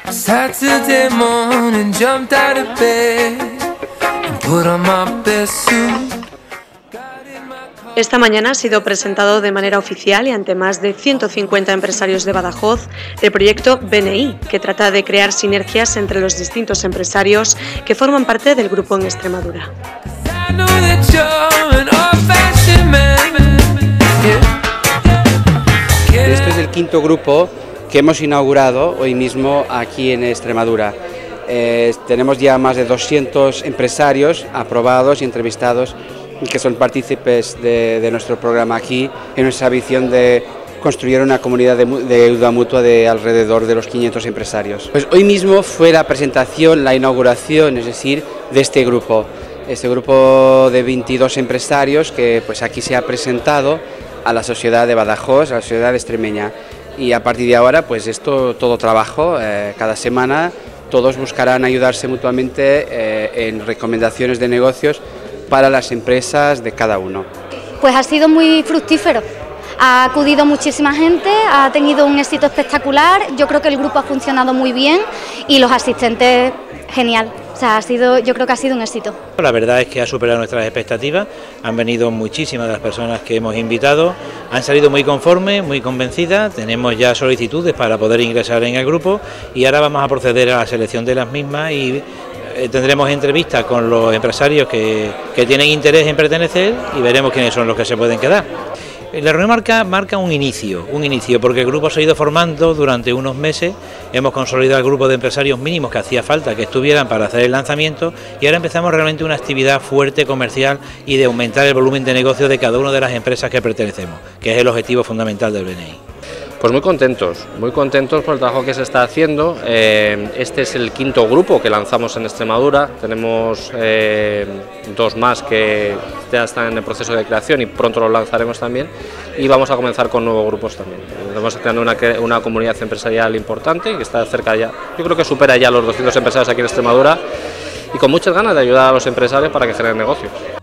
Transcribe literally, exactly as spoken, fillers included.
Saturday morning, jumped out of bed and put on my best suit. Esta mañana ha sido presentado de manera oficial y ante más de ciento cincuenta empresarios de Badajoz el proyecto B N I, que trata de crear sinergias entre los distintos empresarios que forman parte del grupo en Extremadura. Este es el quinto grupo que hemos inaugurado hoy mismo aquí en Extremadura. Eh, tenemos ya más de doscientos empresarios aprobados y entrevistados que son partícipes de, de nuestro programa aquí, en nuestra visión de construir una comunidad de, de ayuda mutua de alrededor de los quinientos empresarios. Pues hoy mismo fue la presentación, la inauguración, es decir, de este grupo, este grupo de veintidós empresarios que pues aquí se ha presentado a la sociedad de Badajoz, a la sociedad extremeña, y a partir de ahora pues esto todo trabajo, eh, cada semana todos buscarán ayudarse mutuamente eh, en recomendaciones de negocios para las empresas de cada uno. Pues ha sido muy fructífero, ha acudido muchísima gente, ha tenido un éxito espectacular, yo creo que el grupo ha funcionado muy bien y los asistentes genial, o sea, ha sido, yo creo que ha sido un éxito. La verdad es que ha superado nuestras expectativas, han venido muchísimas de las personas que hemos invitado, han salido muy conformes, muy convencidas, tenemos ya solicitudes para poder ingresar en el grupo y ahora vamos a proceder a la selección de las mismas y tendremos entrevistas con los empresarios que, que tienen interés en pertenecer y veremos quiénes son los que se pueden quedar. La reunión marca, marca un inicio, un inicio, porque el grupo se ha ido formando durante unos meses, hemos consolidado el grupo de empresarios mínimos que hacía falta que estuvieran para hacer el lanzamiento y ahora empezamos realmente una actividad fuerte comercial y de aumentar el volumen de negocio de cada una de las empresas que pertenecemos, que es el objetivo fundamental del B N I. Pues muy contentos, muy contentos por el trabajo que se está haciendo. Eh, este es el quinto grupo que lanzamos en Extremadura, tenemos eh, dos más que ya están en el proceso de creación y pronto los lanzaremos también y vamos a comenzar con nuevos grupos también. Estamos creando una, una comunidad empresarial importante que está cerca ya, yo creo que supera ya los doscientos empresarios aquí en Extremadura y con muchas ganas de ayudar a los empresarios para que generen negocios.